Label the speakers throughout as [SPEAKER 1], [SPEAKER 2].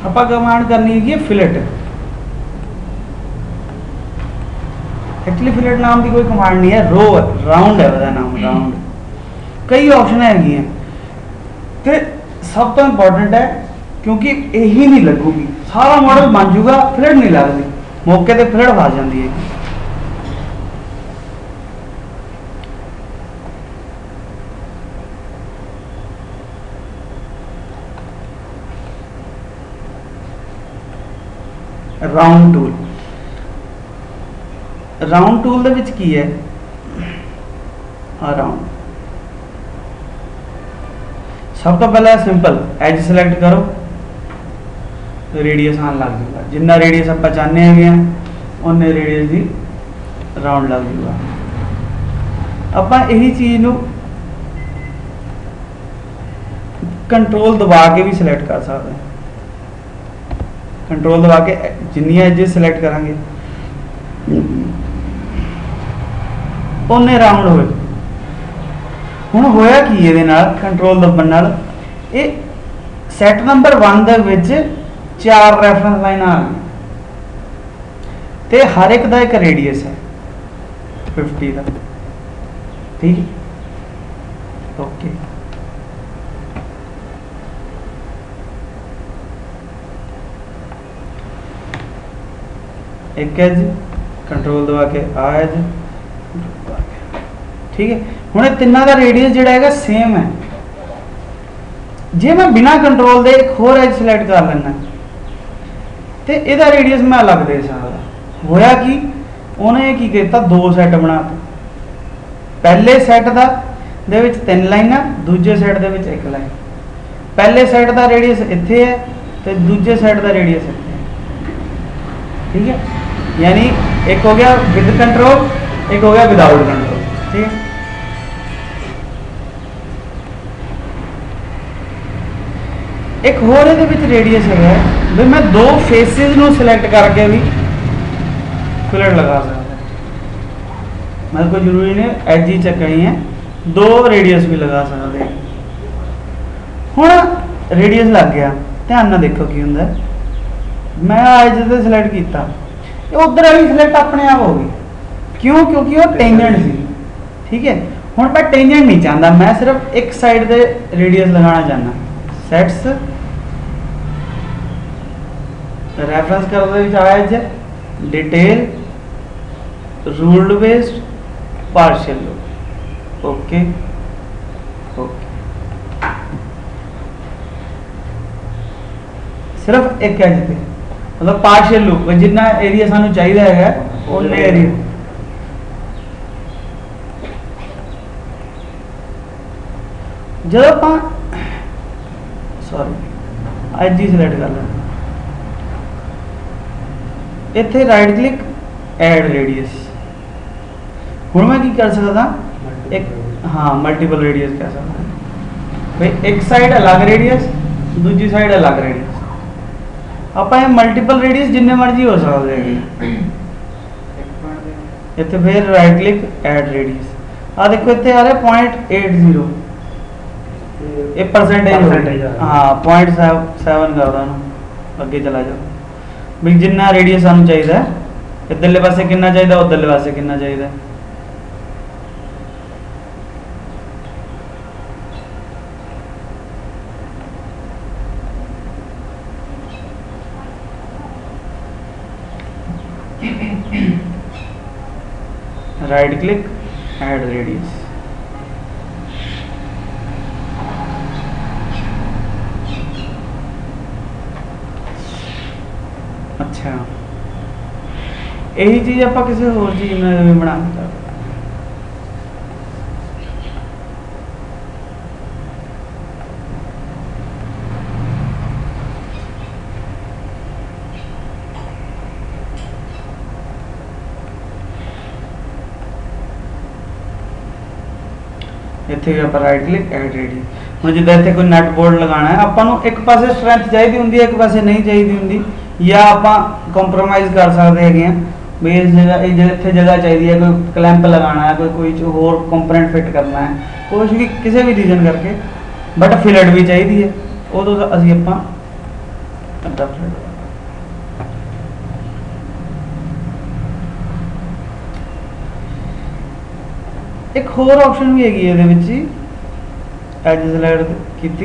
[SPEAKER 1] ਆਪਾਂ कमांड करनी है फिलेट। एक्चुअली फिलेट नाम की कोई कमांड नहीं है, रो राउंड है वह नाम, राउंड। कई ऑप्शन है तो सब तो इंपॉर्टेंट है क्योंकि यही नहीं लगूगी, सारा मॉडल बन जूगा, फिलेट नहीं लगती, मौके पर फिलेट फस जाती है। राउंड टूल, राउंड टूल दे विच की है, राउंड सब तो पहले सिंपल एज सिलेक्ट करो, रेडियस आन लग जाएगा, जिन्ना रेडियस आप चाहते हैं उन्ने रेडियस की राउंड लग जाएगा। आप यही चीज़ नू कंट्रोल दबा के भी सिलेक्ट कर सकते हैं, कंट्रोल दबा के जिन्नियां एजेस सिलेक्ट करांगे उन्ने राउंड होए। हुण होया की इहदे नाल कंट्रोल दबन नाल ये सैट नंबर 1 दे विच 4 रैफरेंस लाइन आ गई ते हर एक दा एक रेडियस है 50 का, ठीक है, ओके। एक एज कंट्रोल दबा के आ एज, ठीक है। हुण तिन्ना का रेडियस जिहड़ा है सेम है, जे मैं बिना कंट्रोल दे एक होर एज सिलेक्ट कर लेना तो यदा रेडियस मैं अलग दे सकता। होया कि उन्हें की किया, 2 सैट बना, पहले सैट का दे विच 3 लाइनां, दूजे सैट दे विच 1 लाइन। पहले सैट का रेडियस इत्थे है तो दूजे सैट का रेडियस इत्थे है, ठीक है। यानी एक हो गया विद कंट्रोल, एक हो गया विदाउट कंट्रोल, ठीक है। एक होर इहदे विच रेडियस है भी मैं 2 फेसिस नू सिलेक्ट करके भी फिलेट लगा सकता, मतलब कोई जरूरी नहीं एज ही चकनी है, 2 रेडियस भी लगा सकते। हुण रेडियस लग गया, ध्यान ना देखो की हुंदा, मैं एज से सिलेक्ट किया, उधर वाली सिलेक्ट अपने आप हो गई, क्यों? क्योंकि वो टेंजेंट सी, ठीक है। हुण मैं टेंजेंट नहीं चाहता, मैं सिर्फ एक साइड दे रेडियस लगाना चाहना। सैट्स रेफरेंस कर आया detail ruled based partial loop, okay okay, सिर्फ एक एज पे, मतलब पार्शियल लूप जितना एरिया सानू चाहिए है उन्ने एरिया। जब आप सॉरी एज ही सिलेक्ट कर लेना, इत्थे राइट क्लिक ऐड रेडियस। हुण मैं की कर सकता एक, हाँ मल्टीपल रेडियस कह सकता भाई, एक साइड अलग रेडियस, दूसरी साइड अलग रेडियस। आप मल्टीपल रेडियस जिन्ने मर्जी हो सकते हैं। इत्थे फिर राइट क्लिक ऐड रेडियस, आ देखो इत्थे आ रहा 0.80, ये परसेंटेज, हाँ 0.7 कर दो, अगे चला जाओ भी जिन्ना रेडियस सानू चाहिए, इधरले पासे कितना चाहिए, उधरले पासे कितना चाहिए। राइट क्लिक ऐड रेडियस, अच्छा यही चीज़ आप किसी होर चीज़ में भी बना सकते। इत्थे भी आप राइट क्लिक ऐड रेडियस, हुण जिद्दां इत्थे कोई नट बोल्ट लगाना है, आपां नूं एक पासे स्ट्रेंथ चाहिए होंदी है, एक पासे नहीं चाहिए होंदी, या आपां कंप्रोमाइज़ कर सकते हैं भी इस जगह इत्थे जगह चाहिए है, कोई क्लैंप लगाना है, कोई होर कंपोनेंट फिट करना है, कुछ भी किसी भी रीजन करके, बट फिलेट भी चाहिए है, उदों असीं आपां अद्धा फ्लैट। एक होर ऑप्शन भी हैगी ਇਹਦੇ ਵਿੱਚ ਹੀ एज सिलेक्ट की।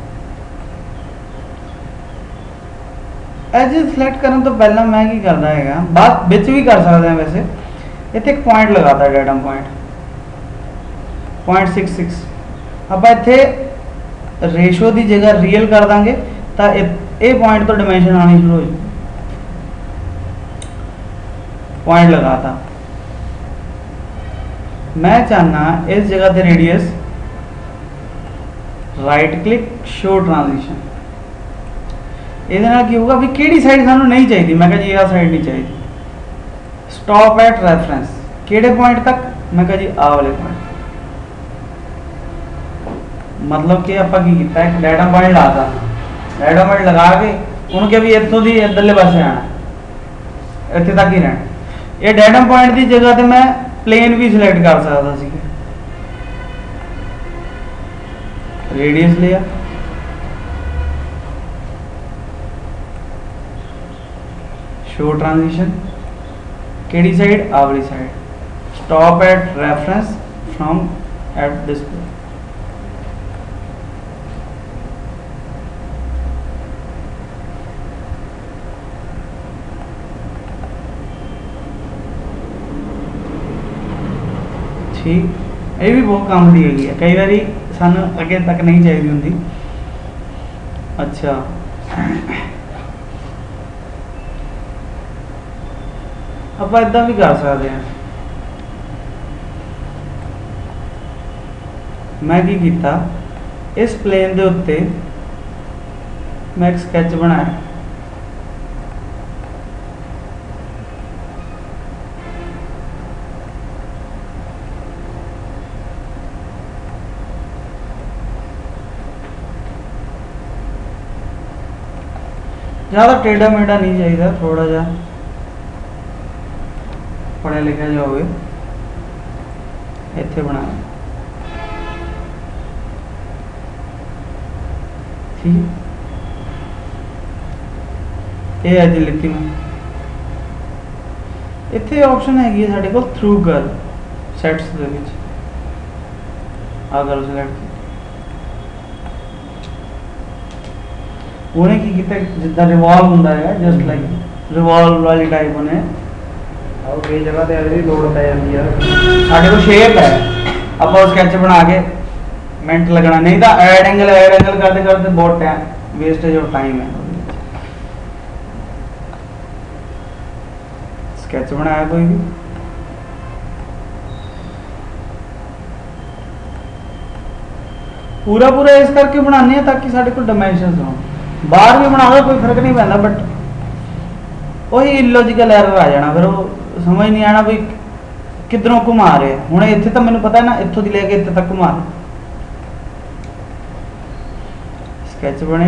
[SPEAKER 1] एज सिलेक्ट करने तो पहला मैं की करता है बात बिच भी कर सकते हैं। वैसे इतने एक पॉइंट लगाता है डेटा पॉइंट 0.66 आप इतने रेशो की जगह रियल कर देंगे तो ये पॉइंट तो डिमेंशन आनी शुरू हो जाए। पॉइंट लगाता मैं चाहना इस जगह पे radius right click show transition. ये होगा भी किहड़ी साइड सानू नहीं चाहिए। मैं कहा जी आ साइड नहीं चाहिए। स्टॉप एट रेफरेंस किहड़े पॉइंट तक। मैं कहा जी आ वाले पॉइंट। मतलब कि आप की किया एक डाटा पॉइंट लाता डाटा पॉइंट लगा के उन्होंने क्या भी इतों की इधरले पासे आना इतने तक ही रहना। ये डाटा पॉइंट की जगह तो मैं प्लेन भी सिलेक्ट कर सकता सी। रेडियस लिया शो ट्रांजिशन केड़ी साइड आ वाली side. Stop at reference from at display. ठीक ये भी बहुत काम दी है। कई बार सानू अगे तक नहीं चाहिए होंगी। अच्छा आप इदा भी कर सकते हैं। मैं की किया इस प्लेन के उत्ते मैं एक स्कैच बनाया। ज़्यादा टेढ़ा मेढ़ा नहीं चाहिए, थोड़ा जा पढ़ा लिखा जा हो इत्थे बनाया। ठीक ये अज लिखी मैं इत्थे ऑप्शन हैगी साडे कोल थ्रू कर सैट्स दे विच आ कर सिलेक्ट उन्हें की किया जिदा रिवॉल्व होंदा है जस्ट लाइक रिवॉल्व वाली टाइप उन्हें और कई जगह पे अभी लोड पै जाती है। साडे को शेप है आप स्केच बना के मिनट लगना नहीं तो ऐड एंगल करते करते बहुत टाइम वेस्टेज ऑफ टाइम है। स्केच बनाया कोई भी पूरा पूरा इस करके बनाने हैं ताकि साढ़े को डायमेंशंस हो। बाहर भी बना दो कोई फर्क नहीं पैंदा बट वही इलॉजिकल एरर आ जाना फिर वो समझ नहीं आना भी किधरों घुमा रहे हूँ। इतने तो मैंने पता है ना इतों की लेके इतने तक घुमा रहे। स्केच बने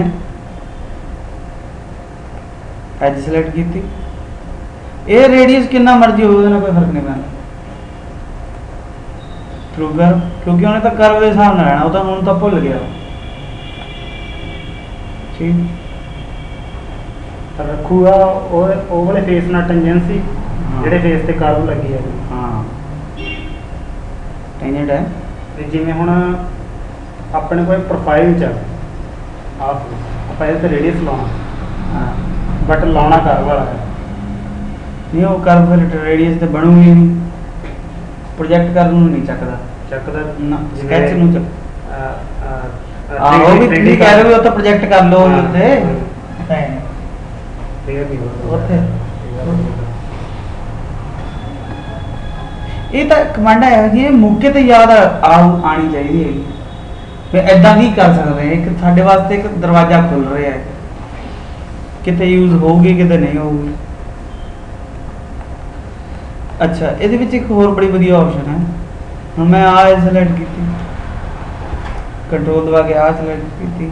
[SPEAKER 1] एज सिलेक्ट की ये रेडियस कितना मर्जी हो कोई फर्क नहीं पैंदा थ्रू कर क्योंकि उन्हें तो कर्व के हिसाब ना रहना वो तो हूँ तो भुल गया। ठीक
[SPEAKER 2] रखूगा वो वाले फेस ना टेंजेंसी जेडे फेस ते कर्व लगी है।
[SPEAKER 1] हाँ टेंजेंट है
[SPEAKER 2] ते जिवें हुण अपने कोई प्रोफाइल च आप इस रेडियस लाना बट लाना कर्व वाला है
[SPEAKER 1] नहीं वो कर्व फिर रेडियस तो बनूगी नहीं प्रोजेक्ट कर नहीं चकदा ना स्केच नूं चक वो भी 3D कह रहे हो तो प्रोजेक्ट कर लो उत्ते
[SPEAKER 2] क्लियर नहीं हो
[SPEAKER 1] उत्ते ये तो कमांड है कि मौके ते याद आनी चाहिए है इदा नहीं कर सकते एक साडे वास्ते एक दरवाजा खुल रहा है किते यूज होगी किते नहीं होगी। अच्छा ये एक होर बड़ी वधिया ऑप्शन है हम मैं आ सिलेक्ट की कंट्रोल दबा के आ सिलेक्ट की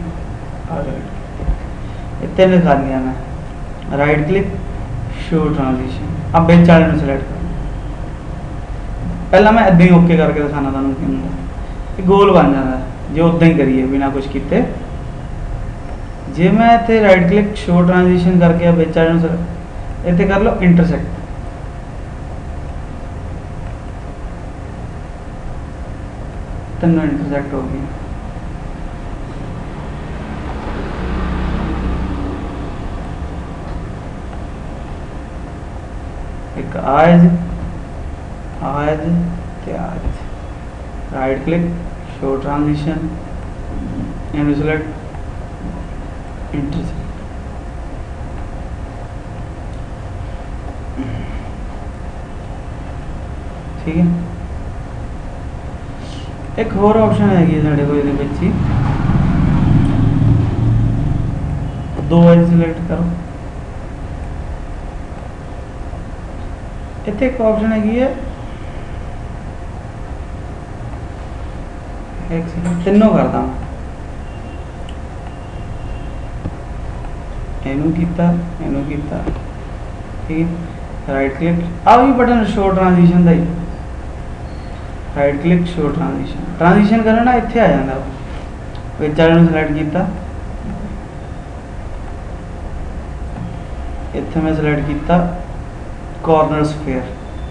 [SPEAKER 1] इतने लिखा दिया मैं राइट क्लिक शो ट्रांजिशन अब बेच वाले में सिलेक्ट कर पहला मैं इदा ही ओके करके दिखाना तुहानूं कि गोल बन जाता है जो उदा ही करिए बिना कुछ किए जे मैं इतने राइट क्लिक शो ट्रांजिशन करके विच इतने कर लो इंटरसेक्ट, तीनों इंटरसेक्ट हो गई। एक आज आज ते आज right click show transition and select intersect. ठीक है, एक होर ऑप्शन हैगी साढ़े को ये ही दो एज सिलेक्ट करो। इतने एक ऑप्शन हैगी है एक सेकंड तीनों करदा इनू कीता ठीक है। राइट क्लिक आ भी बटन शो ट्रांजिशन का ही, राइट क्लिक शो ट्रांजिशन करना ना इत्थे आ जाता विच वाले सिलेक्ट किया, इत्थे मैं सिलेक्ट किया कॉर्नर स्फेयर।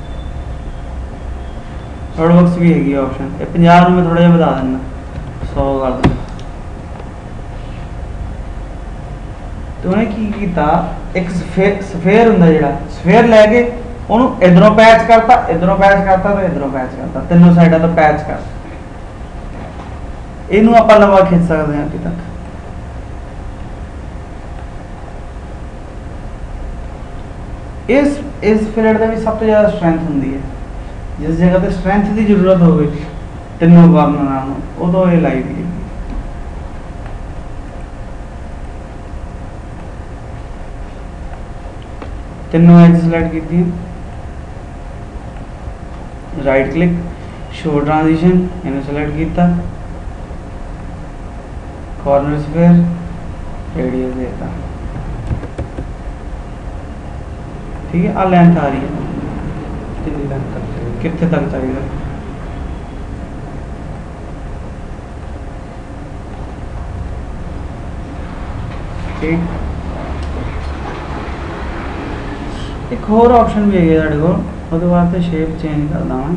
[SPEAKER 1] थर्ड बॉक्स भी हैगी ऑप्शन, ये 50 में थोड़ा जिहा बता देना 100 कर देना। तो उन्हें की किया एक स्फेयर हुंदा जिहड़ा स्फेयर लैके उन्होंने इधरों पैच करता, इधरों पैच करता तो इधरों पैच करता, तीनों साइडों तो पैच कर। इनू आप लंबा खिंच सकते हैं अभी तक। इस फिलर का भी सब तो ज़्यादा स्ट्रेंथ होंगी है, जिस जगह पे स्ट्रेंथ की जरूरत हो तीनों कॉर्नर उदों ये लाई दी। तीनों एज सिलेक्ट की, राइट क्लिक शो ट्रांजिशन इन्हें सिलेक्ट किया, कॉर्नर स्फेयर रेडियस देता। ठीक है, आ लेंथ आ रही है कितने तक चाहिए। ठीक, एक होर ऑप्शन भी है साढ़े को, उसके बाद तो शेप चेंज करना मैं।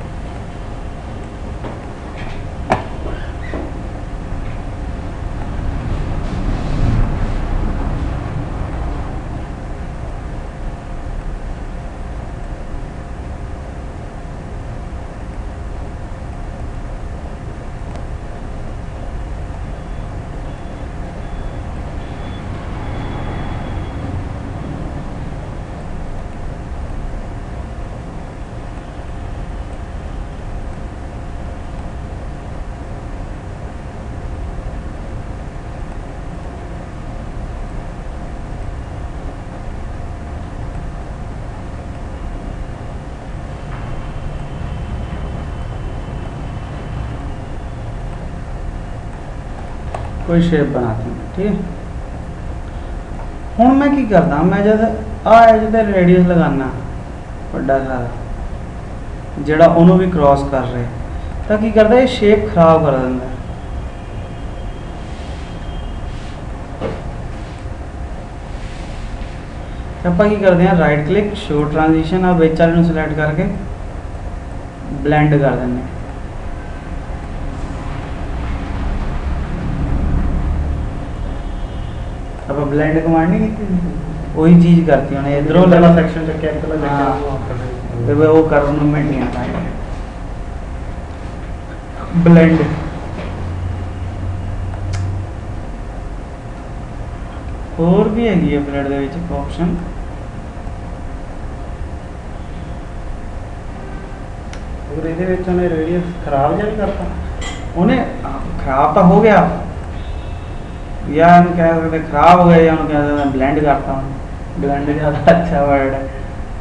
[SPEAKER 1] कोई शेप बनाते हैं। ठीक है, हूँ मैं की करता, मैं जब आ एज पे रेडियस लगाना बड़ा सारा जोड़ा उन्होंने भी क्रॉस कर रहे तो की करता है शेप खराब कर देंगे। आप की करते हैं राइट क्लिक शो ट्रांजिशन आप विच वाले सिलेक्ट करके ब्लेंड कर देंगे। अब ब्लेंड कमांड नहीं की, वही चीज करती है इधरों वाला सेक्शन चेक किया वो कर मूवमेंट नहीं आता ब्लेंड। और भी हैगी है ब्लेंड दे विच ऑप्शन, और ਇਹਦੇ ਵਿੱਚ ਉਹਨੇ रेडियस खराब ਜਾਂ नहीं करता, उन्हें खराब तो हो गया या हम कह सकते खराब हो गया या हम कह सकते ब्लेंड करता हूँ, ब्लेंड ज़्यादा अच्छा वर्ड है।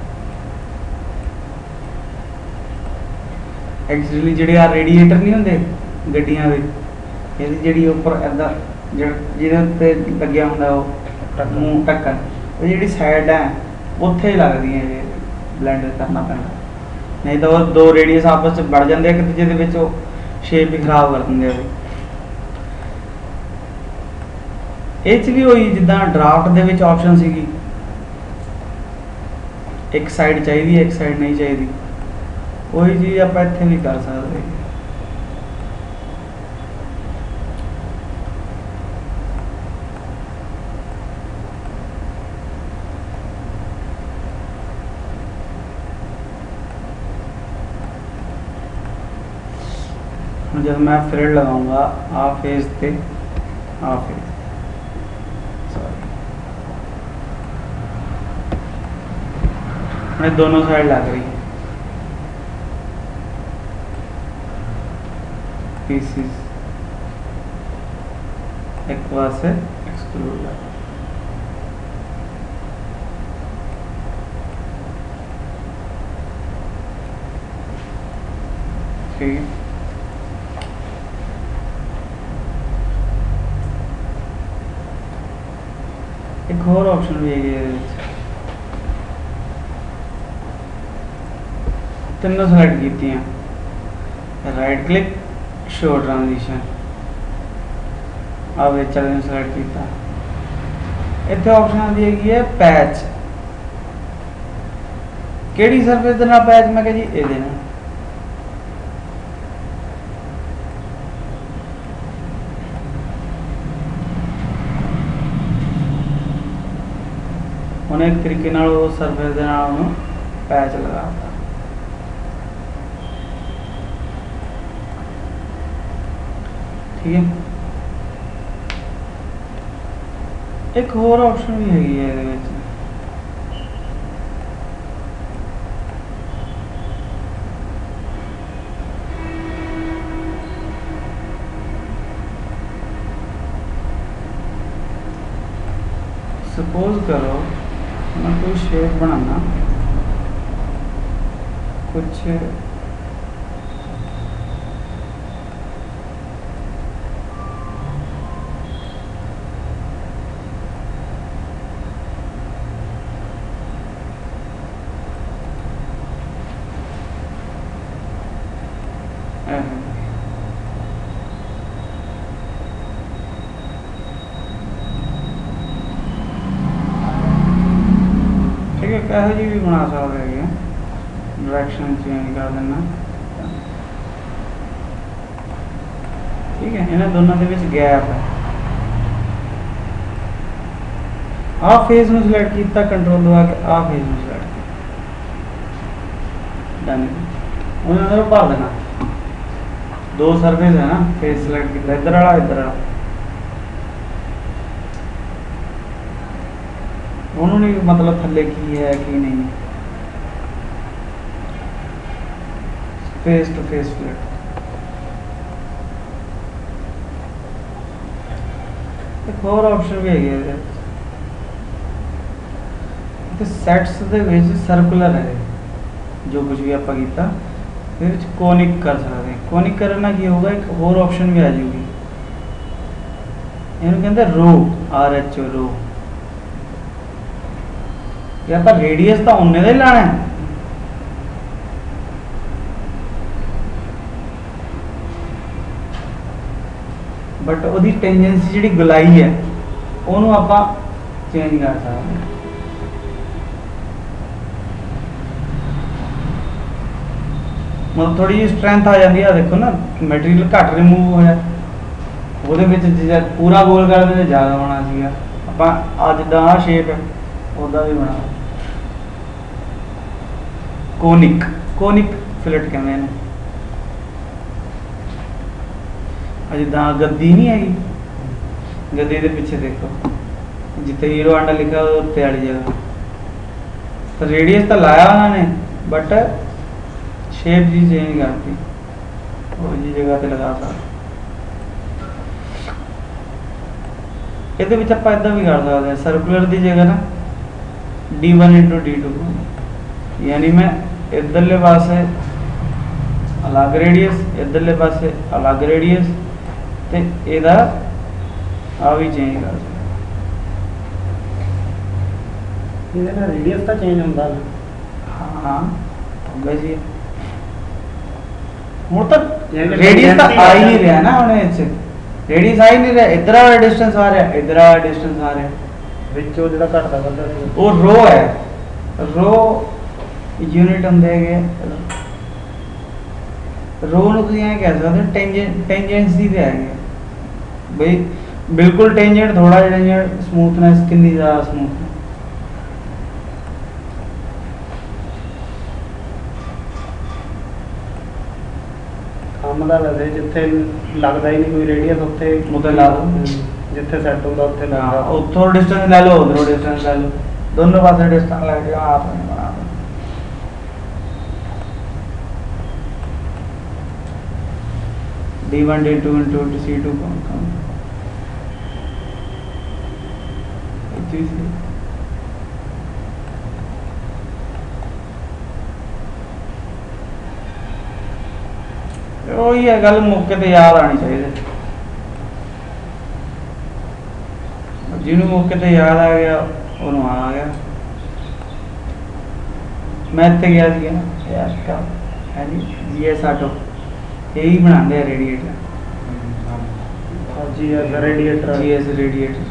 [SPEAKER 1] एक्चुअली जी रेडिएटर नहीं होंगे गड्डियां के ये जी उपर इदा जिहदे लग्या होंदा वो मूँह ढक्कन वो जी साइड है उत्थे ही लगदी है, ये ब्लेंड करना पैंदा, नहीं तो वो दो रेडियस आपस में बढ़ जाते एक दूजे के शेप भी खराब कर देंगे। ਇਹ 'ਚ ਵੀ ਹੋਈ ਜਿੱਦਾਂ ਡਰਾਫਟ ਦੇ ਵਿੱਚ ਆਪਸ਼ਨ ਸੀਗੀ, ਇੱਕ ਸਾਈਡ ਚਾਹੀਦੀ ਇੱਕ ਸਾਈਡ ਨਹੀਂ ਚਾਹੀਦੀ, ਉਹੀ ਚੀਜ਼ ਆਪਾਂ ਇੱਥੇ ਵੀ ਕਰ ਸਕਦੇ ਹਾਂ। जब मैं थ्रेड लगाऊंगा आ फेज पे आ फेज, सॉरी मैं दोनों साइड लग रही है पीसीस एक बार से एक्सक्लूड लगा, ठीक है। एक और ऑप्शन भी है, तीनों सेलेक्ट की हैं, राइट क्लिक शो ट्रांजिशन, अब ये चैलेंज सेलेक्ट किया, इतने ऑप्शन आती है पैच, केड़ी सरफेस देना पैच, मैं कह जी ये देना, उन्हें एक तरीके नाल वो सरफेस दे नाल उन्हें पैच लगाता, ठीक है। एक और ऑप्शन भी हैगी है ਇਹਦੇ ਵਿੱਚ, सपोज करो मैं कोई शेप बनाना, कुछ कहो जी भी बना सकते हैं, डायरेक्शन चेंज कर देना, ठीक है। इन्हें दोनों के बीच गैप है, आ फेस में सिलेक्ट किया, कंट्रोल दबा के आ फेस में सिलेक्ट किया, डन, उन्हें अंदर भर देना, दो सरफेस है ना, फेस सिलेक्ट किया, इधर वाला इधर वाला, उन्होंने मतलब थल्ले की है कि नहीं, फेस टू फेस फ्लैट, एक और ऑप्शन भी है तो सैट्स दे विच सर्कुलर है, जो कुछ भी आप किया फिर कोनिक कर सकते हैं, कोनिक करना की होगा, एक और ऑप्शन भी आ जाएगी, इन्हें कहते रो, RH रो, या पर रेडियस तो उन्ने का ही लाना है, बट वो टेंजेंसी जी गुलाई है उन्होंने आप चेंज कर सकते हैं, मतलब थोड़ी जी स्ट्रेंथ आ जाती है, देखो ना मटेरियल घट रिमूव होया, वो पूरा गोल कर देते ज़्यादा होना चाहिए, आप जिदा आ शेप है उदा भी बना, कोनिक, कोनिक फिलेट कहते हैं, जिदा गद्दी नहीं हैगी, गद्दी के पीछे देखो जिते हीरो आंडा लिखा उत्ते वाली जगह, तो रेडियस तो लाया उन्होंने बट शेप जी चेंज करती, वो जी जगह पे लगा सकते, ये आप इदा भी कर सकते हैं, सर्कुलर की जगह ना D1 × D2, यानी मैं इधरले पासे अलग रेडियस, इधरले पासे अलग रेडियस, तो यदा आ भी चेंज कर सकते,
[SPEAKER 2] रेडियस तो चेंज होता है,
[SPEAKER 1] हाँ होगा जी, हूँ तो रेडियस तो आ ही नहीं रहा ना, उन्हें रेडियस आ ही नहीं रहा, इधर वाला डिस्टेंस आ रहा है, इधर वाला डिस्टेंस आ रहा है,
[SPEAKER 2] ਵਿੱਚੋਂ ਜਿਹੜਾ ਘਟਦਾ ਵੱਧਦਾ ਸੀ
[SPEAKER 1] वो रो है, रो यूनिट होंगे रो ਨੂੰ ਤੁਸੀਂ ਐਂ ਕਹਿ ਸਕਦੇ ਹੋ ਟੈਂਜੈਂਸੀ ਤੇ ਹੈਗੇ ਬਈ ਬਿਲਕੁਲ ਟੈਂਜੈਂਟ ਥੋੜਾ ਜਿਹਾ ਟੈਂਜੈਂਟ ਸਮੂਥਨੈਸ ਕਿੰਨੀ ਜ਼ਿਆਦਾ ਸਮੂਥ
[SPEAKER 2] ਕੰਮ ਦਾ ਵੈਸੇ ਜਿੱਥੇ ਲੱਗਦਾ ਹੀ ਨਹੀਂ ਕੋਈ ਰੇਡੀਅਸ ਉੱਥੇ
[SPEAKER 1] ਉੱਥੇ ਲਾ ਦਿਓ।
[SPEAKER 2] ਜਿੱਥੇ ਸੈੱਟ ਹੁੰਦਾ ਉੱਥੇ
[SPEAKER 1] हाँ,
[SPEAKER 2] ਲੱਗਦਾ
[SPEAKER 1] ਉੱਥੋਂ डिस्टेंस ਲੈ ਲਓ ਉਧਰੋਂ डिस्टेंस ਲੈ ਲਓ ਦੋਨੋਂ ਪਾਸੇ डिस्टेंस ਲੈ ਕੇ ਆਪ ਨੇ ਬਣਾ ਦਿਓ। D1 D2 into C2 कौन ਉਹੀ ਹੈ ਗੱਲ ਮੌਕੇ ਤੇ ਯਾਦ ਆਣੀ ਚਾਹੀਦੀ ਜਿਹਨੂੰ ਮੌਕੇ ਤੇ ਯਾਦ ਆ ਗਿਆ ਉਹਨੂੰ ਆ ਗਿਆ ਮੈਂ ਤੇ ਗਿਆ ਸੀ ਨਾ ਯਾਰ ਕਾ ਹੈ ਜੀ ਜੀਐਸ ਆਟੋ ਇਹੀ ਬਣਾਉਂਦੇ ਆ ਰੇਡੀਏਟਰ
[SPEAKER 2] ਜੀ ਰੇਡੀਏਟਰ
[SPEAKER 1] ਜੀਐਸ ਰੇਡੀਏਟਰ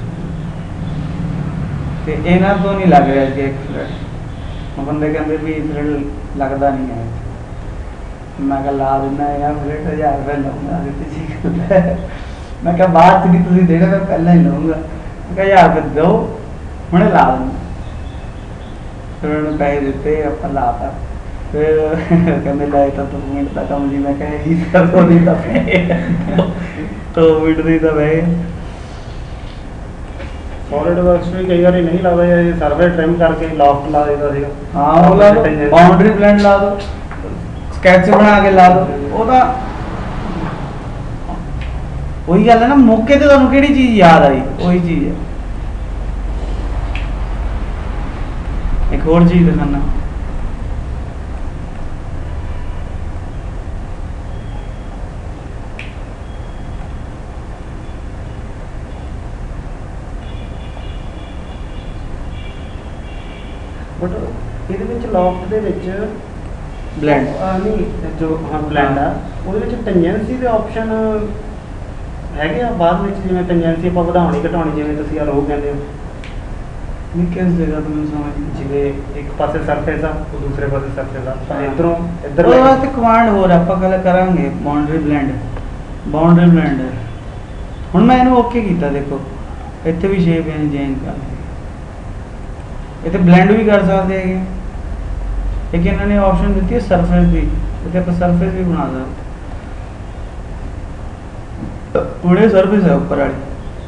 [SPEAKER 1] ਤੇ ਇਹਨਾਂ ਤੋਂ ਨਹੀਂ ਲੱਗ ਰਿਹਾ ਸੀ ਐਕਸੀਡੈਂਟ ਉਹ ਬੰਦੇ ਕਹਿੰਦੇ ਵੀ ਐਕਸੀਡੈਂਟ ਲੱਗਦਾ ਨਹੀਂ ਹੈ ਮੈਂ ਕਿਹਾ ਲਾ ਦਿੰਦਾ ਯਾਰ 1000 ਰੁਪਏ ਲਊਂਗਾ ਤੁਸੀਂ ਮੈਂ ਕਿਹਾ ਬਾਅਦ ਚ ਵੀ ਤੁਸੀਂ ਦੇਣਾ ਮੈਂ ਪਹਿਲਾਂ ਹੀ ਲਊਂਗਾ ਮੈਂ ਕਿਹਾ 1000 ਰੁਪਏ ਦਿਓ ਹੁਣੇ ਲਾ ਦਿੰਦਾ ਫਿਰ ਉਹਨੂੰ ਪੈਸੇ ਦਿੱਤੇ ਆਪਾਂ ਲਾਤਾ ਫਿਰ ਕਹਿੰਦੇ ਲੈ ਤਾਂ 2 ਮਿੰਟ ਦਾ ਕੰਮ ਜੀ ਮੈਂ ਕਿਹਾ ਇਹੀ ਕਰ ਦੋ ਨਹੀਂ ਤਾਂ ਪਏ 2 ਮਿੰਟ ਦੀ ਤਾਂ ਪਏ
[SPEAKER 2] ਸੋਲਿਡ ਵਰਕਸ ਵੀ ਕਈ ਵਾਰੀ ਨਹੀਂ ਲੱਗਦਾ ਇਹ ਸਰਵੇ ਟ੍ਰਿਮ ਕਰਕੇ ਲੌਫਟ ਲਾ ਦਿੰਦਾ ਸੀਗਾ
[SPEAKER 1] ਹਾਂ ਉਹ ਲਾ ਦੋ ਬਾਉਂਡਰੀ ਪਲਾਨ ਲਾ ਦੋ ਸਕੈਚ ਬਣਾ ਕੇ ਲਾ ਦੋ ਉਹਦਾ ਉਹੀ ਗੱਲ ਹੈ ਨਾ ਮੌਕੇ ਤੇ ਤੁਹਾਨੂੰ ਕਿਹੜੀ ਚੀਜ਼ ਯਾਦ ਆਈ ਉਹੀ ਚੀਜ਼ ਹੈ ਇੱਕ ਹੋਰ ਚੀਜ਼ ਦਿਖਾਣਾ
[SPEAKER 2] ਬਟ ਇਹਦੇ ਵਿੱਚ ਲੌਫਟ ਦੇ ਵਿੱਚ
[SPEAKER 1] ਬਲੈਂਡ
[SPEAKER 2] ਨਹੀਂ ਜੋ ਹਾਂ ਬਲੈਂਡ ਆ ਉਹਦੇ ਵਿੱਚ ਟੈਂਜੈਂਸੀ ਦੇ ਆਪਸ਼ਨ ਹੈਗੇ ਆ ਬਾਅਦ ਵਿੱਚ ਜਿਵੇਂ ਟੈਂਜੈਂਸੀ ਆਪਾਂ ਵਧਾਉਣੀ ਘਟਾਉਣੀ ਜਿਵੇਂ ਤੁਸੀਂ ਆ ਰੋ ਕਹਿੰਦੇ ਹੋ
[SPEAKER 1] ਨਹੀਂ ਕਿਸ ਜਗ੍ਹਾ ਤੋਂ ਮੈਨੂੰ ਸਮਝ ਨਹੀਂ
[SPEAKER 2] ਜਿਵੇਂ ਇੱਕ ਪਾਸੇ ਸਰਫੇਸ ਆ ਉਹ ਦੂਸਰੇ ਪਾਸੇ ਸਰਫੇਸ ਆ ਤਾਂ ਇਧਰੋਂ ਇੱਧਰ
[SPEAKER 1] ਉਹਦੇ ਵਾਸਤੇ ਕਮਾਂਡ ਹੋਰ ਆਪਾਂ ਗੱਲ ਕਰਾਂਗੇ ਬਾਉਂਡਰੀ ਬਲੈਂਡ ਹੁਣ ਮੈਂ ਇਹਨੂੰ ਓਕੇ ਕੀਤਾ ਦੇਖੋ ਇੱਥੇ ਵੀ ਸ਼ੇਪ ਇਹਨੇ ਚੇਂਜ ਕਰ ਦਿੱਤੀ ਇੱਥੇ ਬਲੈਂਡ ਵੀ ਕਰ ਸਕਦੇ ਹੈਗੇ ਇੱਕ ਇਹਨਾਂ ਨੇ ਆਪਸ਼ਨ ਦਿੱਤੀ ਹੈ ਸਰਫੇਸ ਦੀ ਇੱਥੇ ਆਪਾਂ ਸਰਫੇਸ ਵੀ ਬਣਾ ਸਕਦੇ ਹੁਣ ਇਹ ਸਰਫੇਸ ਹੈ ਉੱਪਰ ਵਾਲੀ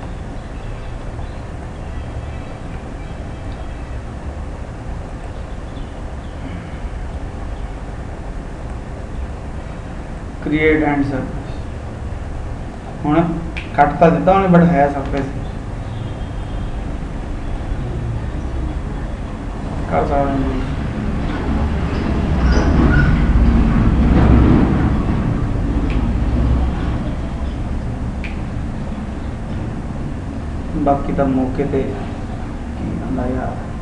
[SPEAKER 1] ਕ੍ਰੀਏਟ ਐਂਡ ਸਰਫੇਸ ਹੁਣ ਕੱਟ ਤਾਂ ਦਿੱਤਾ ਉਹਨੇ ਬਟ ਹੈ ਸਰਫੇਸ ਕਰ ਸਕਦੇ ਹਾਂ ਬਾਕੀ ਤਾਂ ਮੌਕੇ ਤੇ ਕੀ ਆਂਦਾ ਯਾਰ